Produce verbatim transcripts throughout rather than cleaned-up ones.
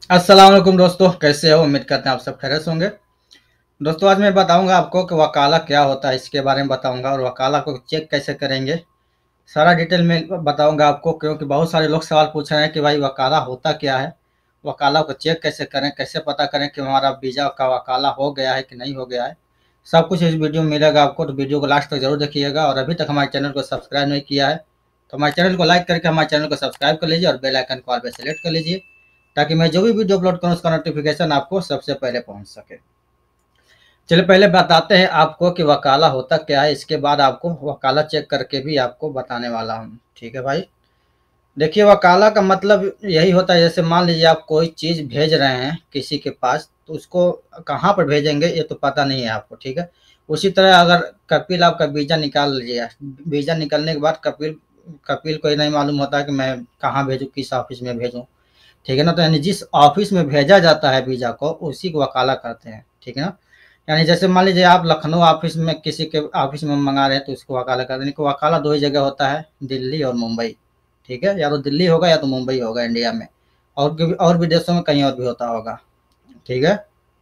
अस्सलाम वालेकुम दोस्तों, कैसे हो? उम्मीद करते हैं आप सब खैरियत से होंगे। दोस्तों आज मैं बताऊंगा आपको कि वकाला क्या होता है, इसके बारे में बताऊंगा और वकाला को चेक कैसे करेंगे। सारा डिटेल में बताऊंगा आपको, क्योंकि बहुत सारे लोग सवाल पूछ रहे हैं कि भाई वकाला होता क्या है, वकाला को चेक कैसे करें, कैसे पता करें कि हमारा वीज़ा का वकाला हो गया है कि नहीं हो गया है। सब कुछ इस वीडियो में मिलेगा आपको, तो वीडियो को लास्ट तक जरूर देखिएगा। और अभी तक हमारे चैनल को सब्सक्राइब नहीं किया है तो हमारे चैनल को लाइक करके हमारे चैनल को सब्सक्राइब कर लीजिए और बेल आइकन को ऑल पे सेलेक्ट कर लीजिए, ताकि मैं जो भी वीडियो अपलोड करूँ उसका नोटिफिकेशन आपको सबसे पहले पहुंच सके। चलिए पहले बताते हैं आपको कि वकाला होता क्या है, इसके बाद आपको वकाला चेक करके भी आपको बताने वाला हूँ। ठीक है भाई। देखिए वकाला का मतलब यही होता है, जैसे मान लीजिए आप कोई चीज़ भेज रहे हैं किसी के पास, तो उसको कहाँ पर भेजेंगे ये तो पता नहीं है आपको। ठीक है। उसी तरह अगर कपिल आपका वीज़ा निकाल लीजिए, वीज़ा निकलने के बाद कपिल कपिल को ये नहीं मालूम होता कि मैं कहाँ भेजूँ, किस ऑफिस में भेजूँ। ठीक है ना। तो यानी जिस ऑफिस में भेजा जाता है वीज़ा को, उसी को वकाला कहते हैं। ठीक है ना। यानी जैसे मान लीजिए आप लखनऊ ऑफिस में किसी के ऑफिस में मंगा रहे हैं, तो उसको वकाला कहते हैं। वकाला दो ही जगह होता है, दिल्ली और मुंबई। ठीक है। या तो दिल्ली होगा या तो मुंबई होगा इंडिया में, और और विदेशों में कहीं और भी होता होगा। ठीक है।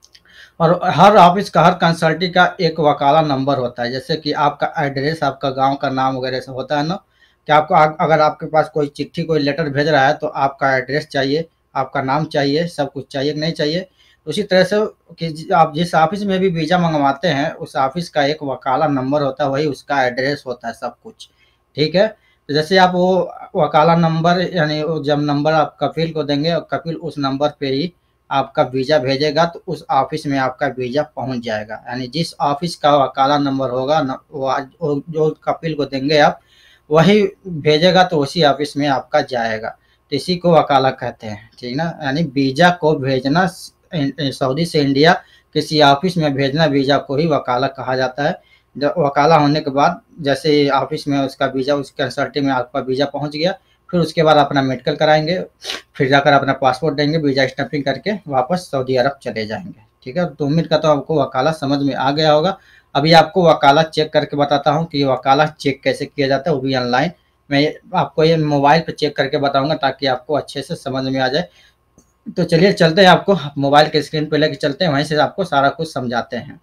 और हर ऑफिस का, हर कंसल्टी का एक वकाला नंबर होता है। जैसे कि आपका एड्रेस, आपका गांव का नाम वगैरह से होता है ना, कि आपको अगर आपके पास कोई चिट्ठी, कोई लेटर भेज रहा है, तो आपका एड्रेस चाहिए, आपका नाम चाहिए, सब कुछ चाहिए कि नहीं चाहिए। उसी तरह से कि आप जिस ऑफिस में भी वीज़ा मंगवाते हैं, उस ऑफिस का एक वकाला नंबर होता है, वही उसका एड्रेस होता है, सब कुछ। ठीक है। तो जैसे आप वो वकाला नंबर, यानी जब नंबर आप कपिल को देंगे और कपिल उस नंबर पे ही आपका वीज़ा भेजेगा, तो उस ऑफिस में आपका वीज़ा पहुंच जाएगा। यानी जिस ऑफिस का वकाला नंबर होगा न, वो जो कपिल को देंगे आप, वही भेजेगा, तो उसी ऑफिस में आपका जाएगा। तो इसी को वकाला कहते हैं। ठीक ना। यानी वीज़ा को भेजना, सऊदी से इंडिया किसी ऑफिस में भेजना, वीज़ा को ही वकाला कहा जाता है। जब वकाला होने के बाद, जैसे ऑफिस में उसका वीज़ा, उस कंसल्टी में आपका वीज़ा पहुंच गया, फिर उसके बाद अपना मेडिकल कराएंगे, फिर जाकर अपना पासपोर्ट देंगे, वीज़ा स्टैंपिंग करके वापस सऊदी अरब चले जाएंगे। ठीक है। तो उम्मीद करता हूँ आपको वकाला समझ में आ गया होगा। अभी आपको वकाला चेक करके बताता हूँ कि वकाला चेक कैसे किया जाता है, वो भी ऑनलाइन। मैं आपको ये मोबाइल पे चेक करके बताऊंगा, ताकि आपको अच्छे से समझ में आ जाए। तो चलिए चलते हैं, आपको मोबाइल के स्क्रीन पे लेके चलते हैं, वहीं से आपको सारा कुछ समझाते हैं।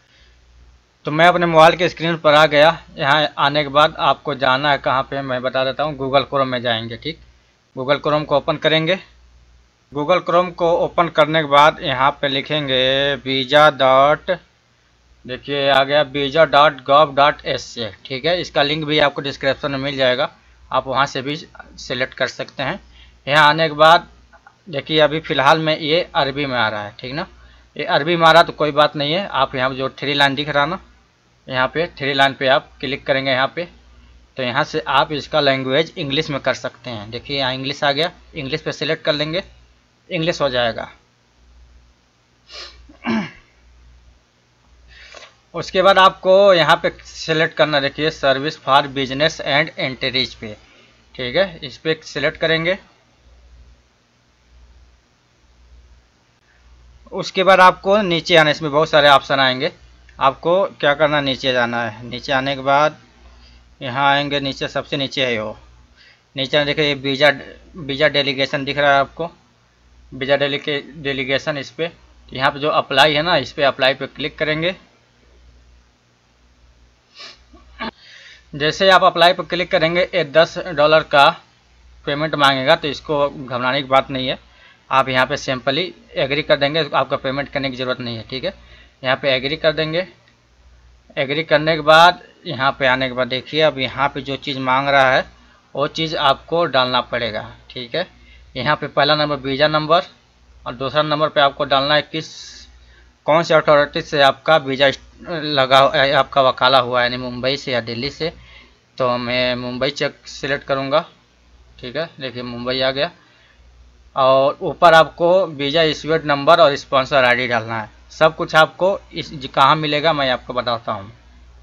तो मैं अपने मोबाइल के स्क्रीन पर आ गया। यहाँ आने के बाद आपको जाना है कहाँ पे, मैं बता देता हूँ। गूगल क्रोम में जाएंगे। ठीक। गूगल क्रोम को ओपन करेंगे। गूगल क्रोम को ओपन करने के बाद यहाँ पे लिखेंगे वीज़ा डॉट, देखिए आ गया visa dot gov dot S से। ठीक है। इसका लिंक भी आपको डिस्क्रिप्शन में मिल जाएगा, आप वहाँ से भी सिलेक्ट कर सकते हैं। यहाँ आने के बाद देखिए अभी फ़िलहाल में ये अरबी में आ रहा है। ठीक ना। ये अरबी में आ रहा तो कोई बात नहीं है। आप यहाँ जो थ्री लाइन दिख रहा ना, यहाँ पे थ्री लाइन पे आप क्लिक करेंगे यहाँ पे, तो यहाँ से आप इसका लैंग्वेज इंग्लिश में कर सकते हैं। देखिए यहाँ इंग्लिश आ गया, इंग्लिश पे सिलेक्ट कर लेंगे, इंग्लिश हो जाएगा। उसके बाद आपको यहाँ पे सिलेक्ट करना, देखिए service for business and entries पे। ठीक है। इस पर सिलेक्ट करेंगे। उसके बाद आपको नीचे आना, इसमें बहुत सारे ऑप्शन आएंगे। आपको क्या करना, नीचे जाना है। नीचे आने के बाद यहाँ आएंगे, नीचे सबसे नीचे है वो, नीचे देखिए ये वीज़ा वीज़ा डेलीगेशन दिख रहा है आपको, वीज़ा डेलीगे डेलीगेशन। इस पर यहाँ पे जो अप्लाई है ना, इस पर अप्लाई पे क्लिक करेंगे। जैसे आप अप्लाई पर क्लिक करेंगे, ये दस डॉलर का पेमेंट मांगेगा, तो इसको घबराने की बात नहीं है। आप यहाँ पे सिंपली एग्री कर देंगे, आपका पेमेंट करने की ज़रूरत नहीं है। ठीक है। यहाँ पे एग्री कर देंगे। एग्री करने के बाद यहाँ पे आने के बाद देखिए अब यहाँ पे जो चीज़ मांग रहा है वो चीज़ आपको डालना पड़ेगा। ठीक है। यहाँ पे पहला नंबर वीज़ा नंबर, और दूसरा नंबर पे आपको डालना है किस कौन से अथॉरिटी से आपका वीज़ा लगा, आपका वकाला हुआ है, यानी मुंबई से या दिल्ली से। तो मैं मुंबई चेक सिलेक्ट करूँगा। ठीक है। देखिए मुंबई आ गया। और ऊपर आपको वीज़ा इश्यूड नंबर और स्पॉन्सर आईडी डालना है। सब कुछ आपको इस कहाँ मिलेगा मैं आपको बताता हूँ।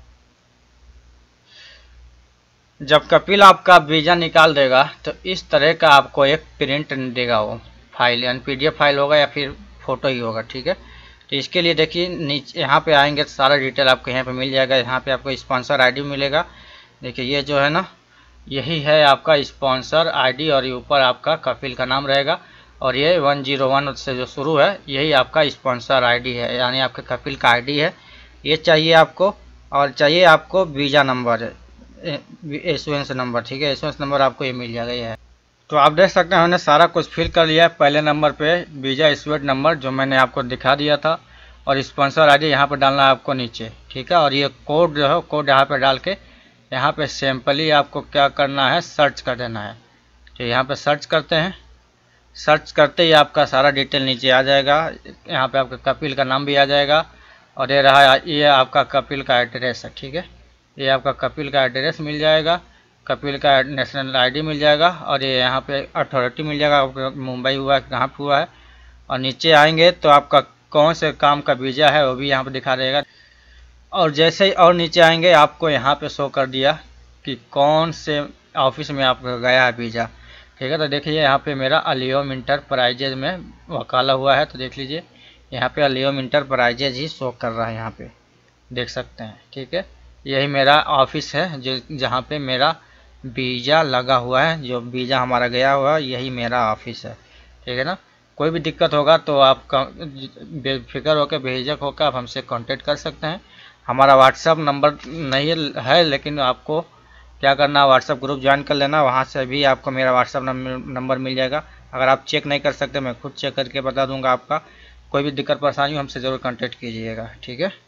जब कपिल आपका वीज़ा निकाल देगा, तो इस तरह का आपको एक प्रिंट देगा, वो फाइल यानी पीडीएफ फाइल होगा या फिर फ़ोटो ही होगा। ठीक है। तो इसके लिए देखिए नीचे यहाँ पे आएंगे तो सारा डिटेल आपको यहाँ पे मिल जाएगा। यहाँ पे आपको स्पॉन्सर आईडी मिलेगा। देखिए ये जो है ना, यही है आपका स्पॉन्सर आईडी, और ये ऊपर आपका कपिल का नाम रहेगा। और ये वन जीरो वन से जो शुरू है यही आपका स्पॉन्सर आईडी है, यानी आपके कपिल का आईडी है। ये चाहिए आपको, और चाहिए आपको वीज़ा नंबर, एसुएंस नंबर, ठीक है, एसुएंस नंबर आपको ये मिल जाएगा। ये है, तो आप देख सकते हैं हमने सारा कुछ फिल कर लिया है। पहले नंबर पे वीज़ा इशूड नंबर जो मैंने आपको दिखा दिया था, और स्पॉन्सर आईडी यहाँ पर डालना है आपको नीचे, ठीक है। और ये कोड जो है कोड यहाँ पे डाल के यहाँ पे सिंपली आपको क्या करना है, सर्च कर देना है। तो यहाँ पे सर्च करते हैं, सर्च करते ही आपका सारा डिटेल नीचे आ जाएगा। यहाँ पे आपका कपिल का नाम भी आ जाएगा, और ये रहा, ये आपका कपिल का एड्रेस है, ठीक है। ये आपका कपिल का एड्रेस मिल जाएगा, कपिल का नेशनल आईडी मिल जाएगा, और ये यहाँ पे अथॉरिटी मिल जाएगा, मुंबई हुआ है कहाँ पे हुआ है। और नीचे आएंगे तो आपका कौन से काम का वीज़ा है वो भी यहाँ पे दिखा देगा। और जैसे ही और नीचे आएंगे आपको यहाँ पे शो कर दिया कि कौन से ऑफिस में आपका गया है वीज़ा, ठीक है। तो देखिए यहाँ पे मेरा अलियोम इंटरप्राइजेज में वकाला हुआ है, तो देख लीजिए यहाँ पे अलियोम इंटरप्राइजेज ही शो कर रहा है, यहाँ पे देख सकते हैं, ठीक है। यही मेरा ऑफिस है जो जहाँ पे मेरा वीज़ा लगा हुआ है, जो वीज़ा हमारा गया हुआ है यही मेरा ऑफिस है, ठीक है ना। कोई भी दिक्कत होगा तो आप बेफिक्र होकर, बेझिझक होकर आप हमसे कांटेक्ट कर सकते हैं। हमारा व्हाट्सअप नंबर नहीं है, लेकिन आपको क्या करना है, व्हाट्सअप ग्रुप ज्वाइन कर लेना, वहाँ से भी आपको मेरा व्हाट्सअप नंबर मिल जाएगा। अगर आप चेक नहीं कर सकते मैं खुद चेक करके बता दूंगा आपका। कोई भी दिक्कत परेशानी हो हमसे ज़रूर कांटेक्ट कीजिएगा, ठीक है।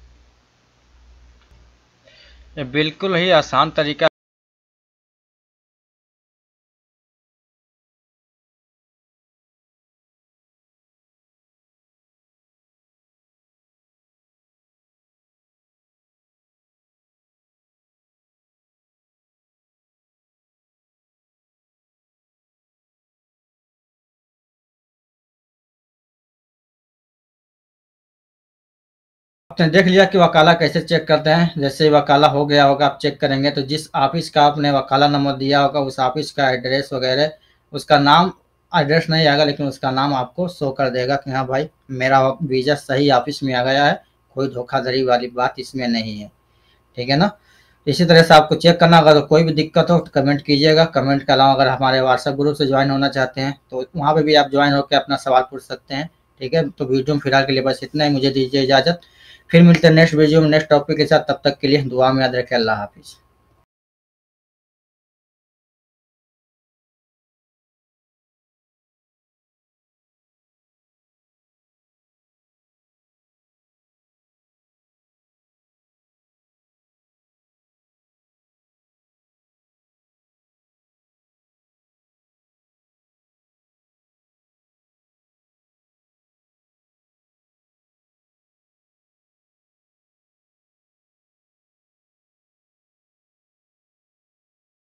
ये बिल्कुल ही आसान तरीका आपने देख लिया कि वकाला कैसे चेक करते हैं। जैसे ही वकाला हो गया होगा आप चेक करेंगे तो जिस ऑफिस का आपने वकाला नंबर दिया होगा उस ऑफिस का एड्रेस वगैरह, उसका नाम, एड्रेस नहीं आएगा लेकिन उसका नाम आपको शो कर देगा कि हाँ भाई मेरा वीज़ा सही ऑफिस में आ गया है, कोई धोखाधड़ी वाली बात इसमें नहीं है, ठीक है ना। इसी तरह से आपको चेक करना। अगर कोई भी दिक्कत हो तो कमेंट कीजिएगा। कमेंट के अलावा अगर हमारे व्हाट्सएप ग्रुप से ज्वाइन होना चाहते हैं तो वहाँ पे भी आप ज्वाइन होकर अपना सवाल पूछ सकते हैं, ठीक है। तो वीडियो में फिलहाल के लिए बस इतना ही, मुझे दीजिए इजाज़त। फिर मिलते हैं नेक्स्ट वीडियो में नेक्स्ट टॉपिक के साथ। तब तक के लिए दुआ में याद रखें। अल्लाह हाफिज़।